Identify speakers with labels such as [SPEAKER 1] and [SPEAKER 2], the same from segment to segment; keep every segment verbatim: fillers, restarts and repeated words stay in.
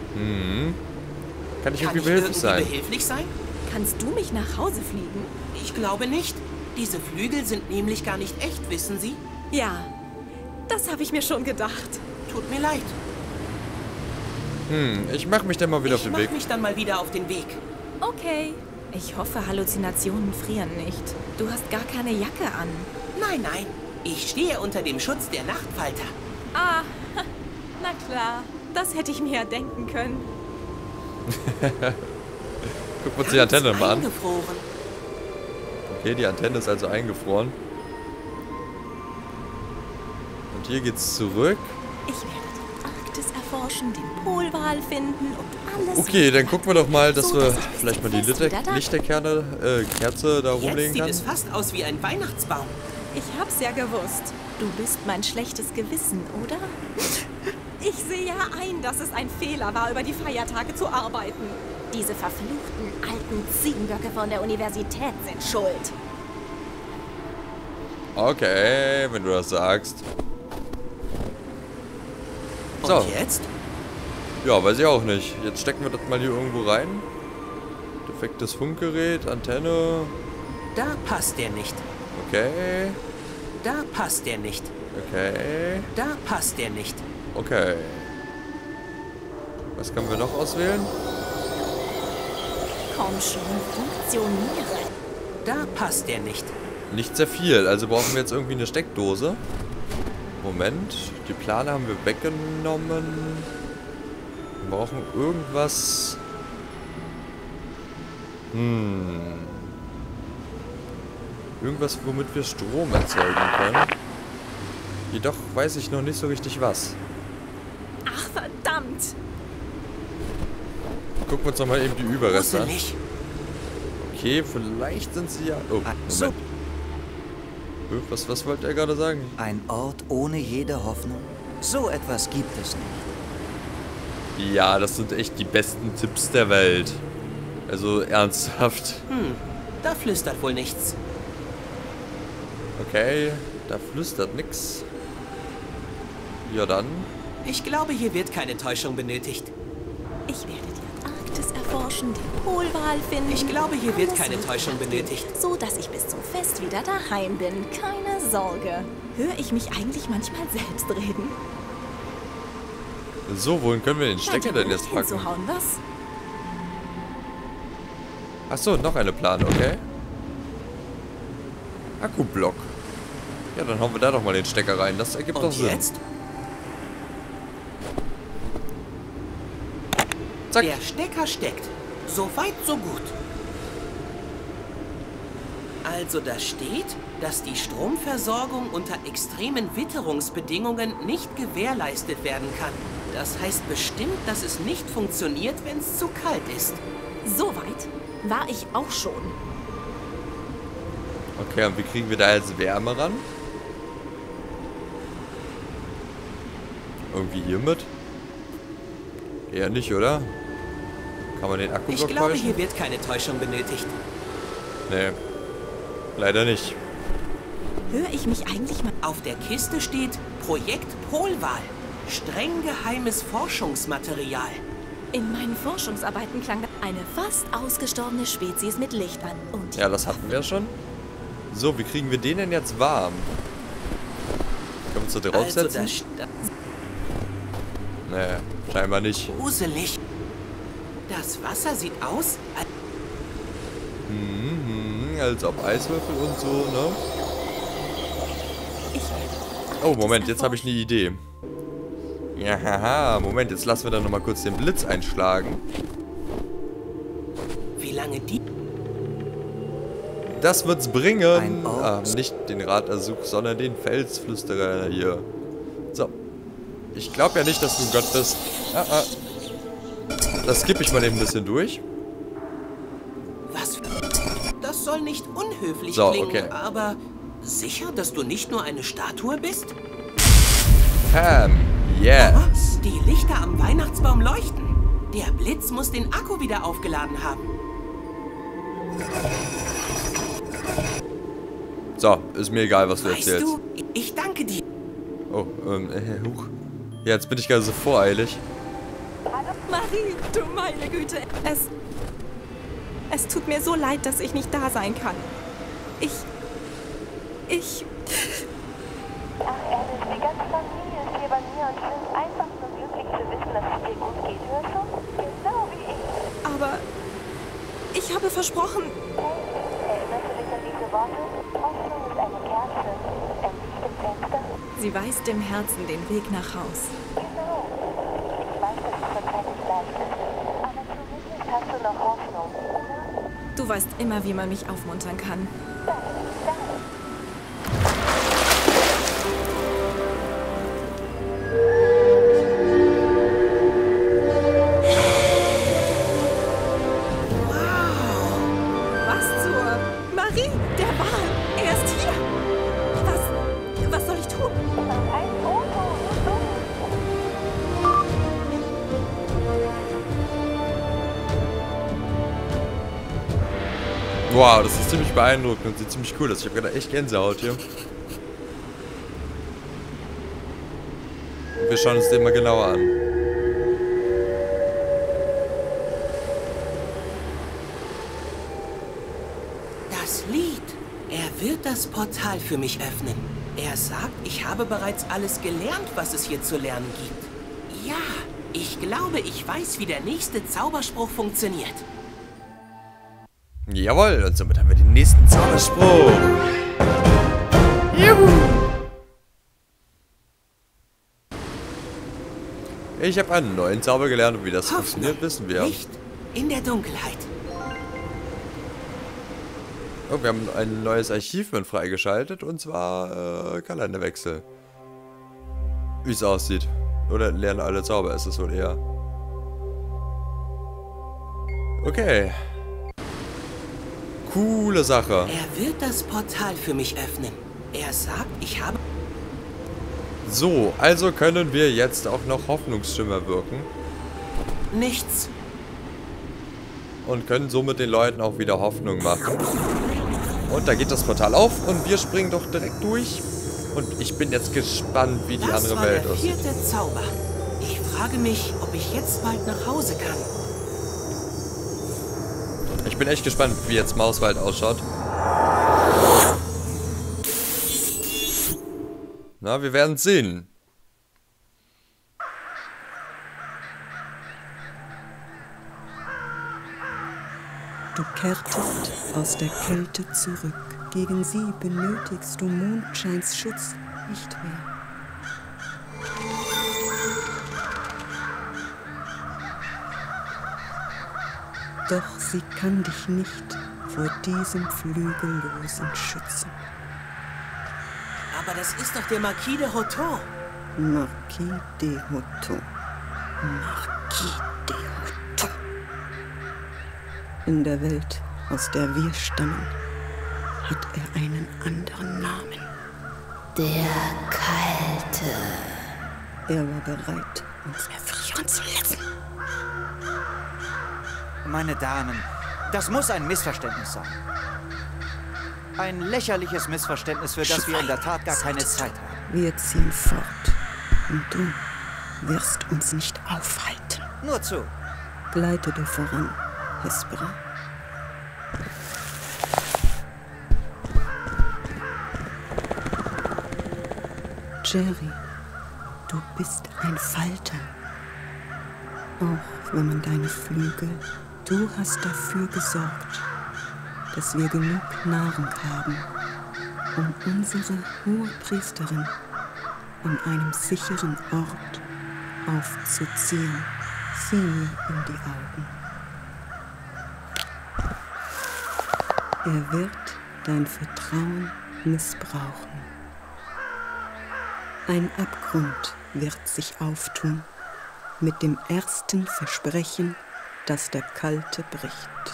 [SPEAKER 1] Hm. Kann ich
[SPEAKER 2] Kann
[SPEAKER 1] irgendwie
[SPEAKER 2] ich
[SPEAKER 1] behilflich
[SPEAKER 2] irgendwie
[SPEAKER 1] sein?
[SPEAKER 2] behilflich sein?
[SPEAKER 3] Kannst du mich nach Hause fliegen?
[SPEAKER 2] Ich glaube nicht. Diese Flügel sind nämlich gar nicht echt, wissen Sie?
[SPEAKER 3] Ja, das habe ich mir schon gedacht.
[SPEAKER 2] Tut mir leid.
[SPEAKER 1] Hm, ich mach mich dann mal wieder auf
[SPEAKER 2] Ich
[SPEAKER 1] den
[SPEAKER 2] mach
[SPEAKER 1] Weg.
[SPEAKER 2] mich dann mal wieder auf den Weg.
[SPEAKER 3] Okay. Ich hoffe, Halluzinationen frieren nicht. Du hast gar keine Jacke an.
[SPEAKER 2] Nein, nein. Ich stehe unter dem Schutz der Nachtfalter.
[SPEAKER 3] Ah, na klar. Das hätte ich mir ja denken können.
[SPEAKER 1] Gucken wir uns die Antenne mal an.
[SPEAKER 2] Eingefroren.
[SPEAKER 1] Okay, die Antenne ist also eingefroren. Und hier geht's zurück.
[SPEAKER 3] Ich werde die Arktis erforschen, den Polwal finden und alles.
[SPEAKER 1] Okay, dann gucken wir doch mal, dass
[SPEAKER 3] So,
[SPEAKER 1] wir
[SPEAKER 3] dass ich bis
[SPEAKER 1] vielleicht mal
[SPEAKER 3] zum
[SPEAKER 1] die
[SPEAKER 3] Fest
[SPEAKER 1] Lichter
[SPEAKER 3] wieder da-
[SPEAKER 1] Lichterkerne, äh, Kerze da
[SPEAKER 2] Jetzt
[SPEAKER 1] rumlegen
[SPEAKER 2] sieht
[SPEAKER 1] kann.
[SPEAKER 2] es fast aus wie ein Weihnachtsbaum.
[SPEAKER 3] Ich hab's ja gewusst. Du bist mein schlechtes Gewissen, oder? Ich sehe ja ein, dass es ein Fehler war, über die Feiertage zu arbeiten. Diese verfluchten alten Ziegenböcke von der Universität sind schuld.
[SPEAKER 1] Okay, wenn du das sagst. So.
[SPEAKER 2] Und jetzt?
[SPEAKER 1] Ja, weiß ich auch nicht. Jetzt stecken wir das mal hier irgendwo rein. Defektes Funkgerät, Antenne.
[SPEAKER 2] Da passt der nicht.
[SPEAKER 1] Okay.
[SPEAKER 2] Da passt der nicht.
[SPEAKER 1] Okay.
[SPEAKER 2] Da passt der nicht.
[SPEAKER 1] Okay. Was können wir noch auswählen?
[SPEAKER 3] Komm schon, funktioniere.
[SPEAKER 2] Da passt der nicht.
[SPEAKER 1] Nicht sehr viel, also brauchen wir jetzt irgendwie eine Steckdose. Moment, die Plane haben wir weggenommen. Wir brauchen irgendwas. Hm. Irgendwas, womit wir Strom erzeugen können. Jedoch weiß ich noch nicht so richtig was.
[SPEAKER 3] Ach, verdammt.
[SPEAKER 1] Gucken wir uns nochmal eben die Überreste an.
[SPEAKER 2] Gruselig.
[SPEAKER 1] Okay, vielleicht sind sie ja... Oh,
[SPEAKER 2] So.
[SPEAKER 1] Moment. Äh, Was, was wollte er gerade sagen?
[SPEAKER 4] Ein Ort ohne jede Hoffnung? So etwas gibt es nicht.
[SPEAKER 1] Ja, das sind echt die besten Tipps der Welt. Also ernsthaft.
[SPEAKER 2] Hm, da flüstert wohl nichts.
[SPEAKER 1] Okay, da flüstert nix. Ja dann.
[SPEAKER 2] Ich glaube, hier wird keine Täuschung benötigt.
[SPEAKER 3] Ich werde die Arktis erforschen, den Polwal finden.
[SPEAKER 2] Ich glaube, hier wird
[SPEAKER 3] alles
[SPEAKER 2] keine
[SPEAKER 3] wird
[SPEAKER 2] Täuschung
[SPEAKER 3] gut
[SPEAKER 2] benötigt.
[SPEAKER 3] gehen, so dass ich bis zum Fest wieder daheim bin. Keine Sorge. Höre ich mich eigentlich manchmal selbst reden?
[SPEAKER 1] So, wohin können wir den
[SPEAKER 3] Scheint
[SPEAKER 1] Stecker
[SPEAKER 3] ja
[SPEAKER 1] denn
[SPEAKER 3] wohl
[SPEAKER 1] jetzt
[SPEAKER 3] nicht
[SPEAKER 1] packen?
[SPEAKER 3] hinzuhauen, was?
[SPEAKER 1] Achso, noch eine Plane, okay. Akkublock. Ja, dann hauen wir da doch mal den Stecker rein. Das ergibt doch
[SPEAKER 2] Und
[SPEAKER 1] Sinn.
[SPEAKER 2] jetzt?
[SPEAKER 1] Zack.
[SPEAKER 2] Der Stecker steckt. So weit, so gut. Also da steht, dass die Stromversorgung unter extremen Witterungsbedingungen nicht gewährleistet werden kann. Das heißt bestimmt, dass es nicht funktioniert, wenn es zu kalt ist.
[SPEAKER 3] So weit war ich auch schon.
[SPEAKER 1] Okay, und wie kriegen wir da jetzt Wärme ran? Irgendwie hiermit? Eher nicht, oder? Kann man den Akkublock
[SPEAKER 2] Ich glaube,
[SPEAKER 1] täuschen?
[SPEAKER 2] hier wird keine Täuschung benötigt.
[SPEAKER 1] Nee. Leider nicht.
[SPEAKER 3] Höre ich mich eigentlich mal...
[SPEAKER 2] Auf der Kiste steht Projekt Polwal. Streng geheimes Forschungsmaterial.
[SPEAKER 3] In meinen Forschungsarbeiten klang eine fast ausgestorbene Spezies mit Licht an. Und
[SPEAKER 1] Ja, das hatten wir schon. So, wie kriegen wir den denn jetzt warm? Können wir uns da
[SPEAKER 2] Also
[SPEAKER 1] draufsetzen?
[SPEAKER 2] das sta-
[SPEAKER 1] Nee, scheinbar nicht.
[SPEAKER 2] gruselig. Das Wasser sieht aus, als
[SPEAKER 1] Mhm, als ob Eiswürfel und so, ne?
[SPEAKER 3] ich werde
[SPEAKER 1] Oh, Moment, jetzt habe ich eine Idee. Ja, haha, Moment, jetzt lassen wir dann nochmal kurz den Blitz einschlagen.
[SPEAKER 2] wie lange die...
[SPEAKER 1] Das wird's bringen.
[SPEAKER 4] Ein Ort.
[SPEAKER 1] Ah, nicht den Ratersuch, sondern den Felsflüsterer hier. So. Ich glaube ja nicht, dass du ein Gott bist. Ah, ah. Das skippe ich mal eben ein bisschen durch.
[SPEAKER 2] Was? für- Das soll nicht unhöflich
[SPEAKER 1] So,
[SPEAKER 2] klingen,
[SPEAKER 1] okay.
[SPEAKER 2] aber sicher, dass du nicht nur eine Statue bist?
[SPEAKER 1] Pam, yeah.
[SPEAKER 2] Was? Die Lichter am Weihnachtsbaum leuchten. Der Blitz muss den Akku wieder aufgeladen haben.
[SPEAKER 1] So, ist mir egal, was du
[SPEAKER 2] Weißt
[SPEAKER 1] erzählst.
[SPEAKER 2] du, ich danke dir.
[SPEAKER 1] Oh, ähm, äh, huch. Ja, jetzt bin ich gerade so voreilig.
[SPEAKER 3] Marie, du meine Güte. Es... Es tut mir so leid, dass ich nicht da sein kann. Ich... Ich...
[SPEAKER 5] Ach, Alice, die ganze Familie ist hier bei mir und ich bin einfach nur glücklich zu wissen, dass es dir gut geht, hörst du? Genau wie ich.
[SPEAKER 3] Aber... Ich habe versprochen...
[SPEAKER 5] Erinnerst du dich an diese Worte? Hoffnung ist eine Kerze. Ein Licht im Fenster.
[SPEAKER 3] Sie weist dem Herzen den Weg nach Haus.
[SPEAKER 5] Genau. Ich weiß, dass es zurzeit nicht leicht ist. Aber zumindest hast du noch Hoffnung, oder?
[SPEAKER 3] Du weißt immer, wie man mich aufmuntern kann.
[SPEAKER 5] Danke, danke.
[SPEAKER 3] Was zur... Marie, der Wal! Er ist hier! Was... Was soll ich tun?
[SPEAKER 5] Ein Auto, so dumm.
[SPEAKER 1] Wow, das ist ziemlich beeindruckend und sieht ziemlich cool aus. Ich habe gerade echt Gänsehaut hier. Wir schauen uns den mal genauer an.
[SPEAKER 2] Das Lied. Er wird das Portal für mich öffnen. Er sagt, ich habe bereits alles gelernt, was es hier zu lernen gibt. Ja, ich glaube, ich weiß, wie der nächste Zauberspruch funktioniert.
[SPEAKER 1] Jawohl, und somit haben wir den nächsten Zauberspruch. Juhu! Ich habe einen neuen Zauber gelernt und wie das
[SPEAKER 2] Hoffnung,
[SPEAKER 1] funktioniert, wissen wir.
[SPEAKER 2] Licht in der Dunkelheit.
[SPEAKER 1] Oh, wir haben ein neues Achievement freigeschaltet und zwar äh, Kalenderwechsel. Wie es aussieht. Oder lernen alle Zauber, ist es wohl eher. Okay. Coole Sache.
[SPEAKER 2] Er wird das Portal für mich öffnen. Er sagt, ich habe...
[SPEAKER 1] So, also können wir jetzt auch noch Hoffnungsschimmer wirken.
[SPEAKER 2] nichts.
[SPEAKER 1] Und können somit den Leuten auch wieder Hoffnung machen. Und da geht das Portal auf und wir springen doch direkt durch. Und ich bin jetzt gespannt, wie die
[SPEAKER 2] Das
[SPEAKER 1] andere
[SPEAKER 2] war
[SPEAKER 1] Welt
[SPEAKER 2] der
[SPEAKER 1] aussieht.
[SPEAKER 2] vierte Zauber. Ich frage mich, ob ich jetzt bald nach Hause kann.
[SPEAKER 1] Ich bin echt gespannt, wie jetzt Mauswald ausschaut. Na, wir werden sehen.
[SPEAKER 6] Du kehrtest aus der Kälte zurück. Gegen sie benötigst du Mondscheins Schutz nicht mehr. Doch sie kann dich nicht vor diesem Flügellosen schützen.
[SPEAKER 2] Aber das ist doch der Marquis de Hotot.
[SPEAKER 6] Marquis de Hotot. Marquis de Hotot. In der Welt, aus der wir stammen, hat er einen anderen Namen.
[SPEAKER 7] Der Kalte.
[SPEAKER 6] Er war bereit, uns erfrieren zu lassen.
[SPEAKER 4] Meine Damen, das muss ein Missverständnis sein. Ein lächerliches Missverständnis, für das wir in der Tat gar keine Zeit haben.
[SPEAKER 6] Wir ziehen fort. Und du wirst uns nicht aufhalten.
[SPEAKER 4] Nur zu.
[SPEAKER 6] Gleite du voran, Hespera. Jerry, du bist ein Falter. Auch wenn man deine Flügel, du hast dafür gesorgt, dass wir genug Nahrung haben, um unsere Hohepriesterin an einem sicheren Ort aufzuziehen. Sieh mir in die Augen. Er wird dein Vertrauen missbrauchen. Ein Abgrund wird sich auftun mit dem ersten Versprechen, das der Kalte bricht.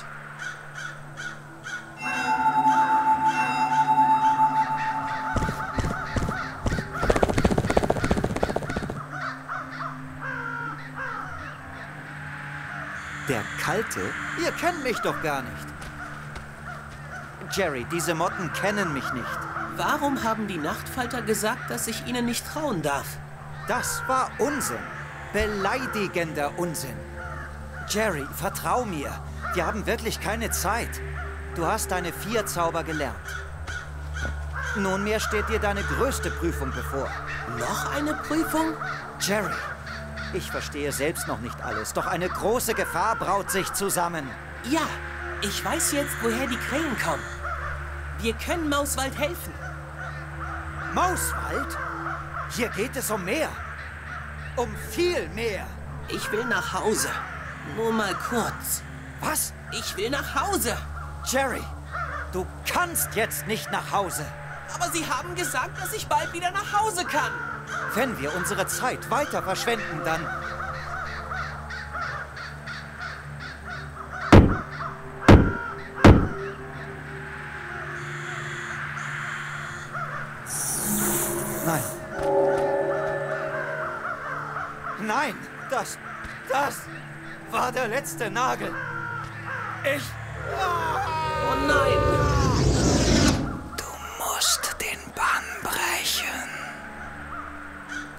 [SPEAKER 4] Der Kalte? Ihr kennt mich doch gar nicht. Jerry, diese Motten kennen mich nicht.
[SPEAKER 2] Warum haben die Nachtfalter gesagt, dass ich ihnen nicht trauen darf?
[SPEAKER 4] Das war Unsinn. Beleidigender Unsinn. Jerry, vertrau mir. Wir haben wirklich keine Zeit. Du hast deine vier Zauber gelernt. Nunmehr steht dir deine größte Prüfung bevor.
[SPEAKER 2] Noch eine Prüfung?
[SPEAKER 4] Jerry, ich verstehe selbst noch nicht alles, doch eine große Gefahr braut sich zusammen.
[SPEAKER 2] Ja, ich weiß jetzt, woher die Krähen kommen. Wir können Mauswald helfen.
[SPEAKER 4] Mauswald? Hier geht es um mehr. Um viel mehr.
[SPEAKER 2] Ich will nach Hause. Nur mal kurz.
[SPEAKER 4] Was?
[SPEAKER 2] Ich will nach Hause.
[SPEAKER 4] Jerry, du kannst jetzt nicht nach Hause.
[SPEAKER 2] Aber Sie haben gesagt, dass ich bald wieder nach Hause kann.
[SPEAKER 4] Wenn wir unsere Zeit weiter verschwenden, dann... Nein. Nein, das... das war der letzte Nagel. Ich...
[SPEAKER 2] Oh nein!
[SPEAKER 4] Du musst den Bann brechen. Du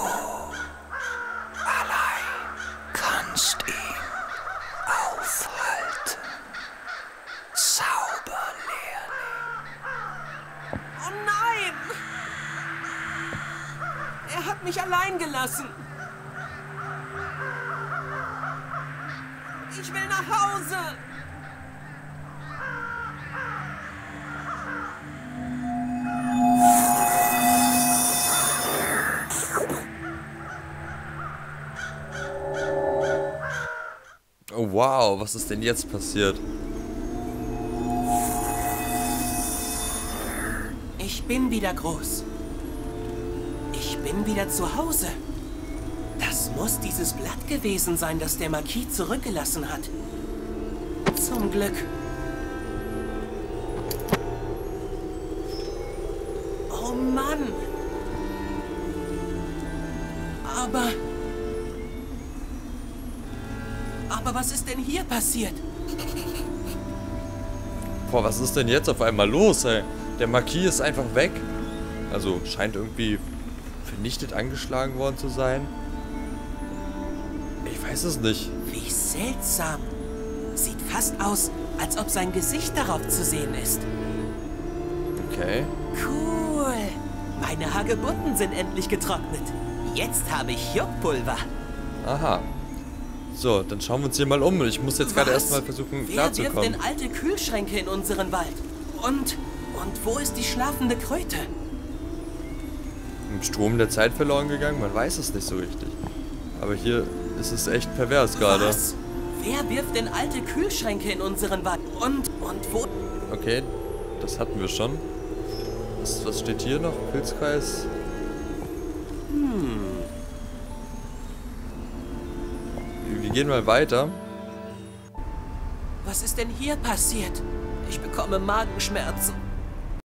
[SPEAKER 4] allein kannst ihn aufhalten. Zauberlehrling.
[SPEAKER 2] Oh nein! Er hat mich allein gelassen. Ich will nach Hause.
[SPEAKER 1] Oh wow, was ist denn jetzt passiert?
[SPEAKER 2] Ich bin wieder groß. Ich bin wieder zu Hause. Das muss dieses Blatt gewesen sein, das der Marquis zurückgelassen hat. Zum Glück. Oh Mann. Aber... Aber was ist denn hier passiert?
[SPEAKER 1] Boah, was ist denn jetzt auf einmal los, ey? Der Marquis ist einfach weg. Also, scheint irgendwie vernichtet angeschlagen worden zu sein. Ich weiß es nicht.
[SPEAKER 2] Wie seltsam. Sieht fast aus, als ob sein Gesicht darauf zu sehen ist.
[SPEAKER 1] Okay.
[SPEAKER 2] Cool. Meine Hagebutten sind endlich getrocknet. Jetzt habe ich Juckpulver.
[SPEAKER 1] Aha. So, dann schauen wir uns hier mal um. Ich muss jetzt gerade
[SPEAKER 2] Was?
[SPEAKER 1] erstmal versuchen,
[SPEAKER 2] Wer wirft
[SPEAKER 1] klarzukommen.
[SPEAKER 2] denn alte Kühlschränke in unseren Wald? Und, und wo ist die schlafende Kröte?
[SPEAKER 1] Im Strom der Zeit verloren gegangen? Man weiß es nicht so richtig. Aber hier ist es echt pervers gerade.
[SPEAKER 2] Was? Wer wirft denn alte Kühlschränke in unseren Wald? Und, und wo...
[SPEAKER 1] Okay, das hatten wir schon. Was, was steht hier noch? Pilzkreis?
[SPEAKER 2] Hm.
[SPEAKER 1] Wir gehen mal weiter.
[SPEAKER 2] Was ist denn hier passiert? Ich bekomme Magenschmerzen.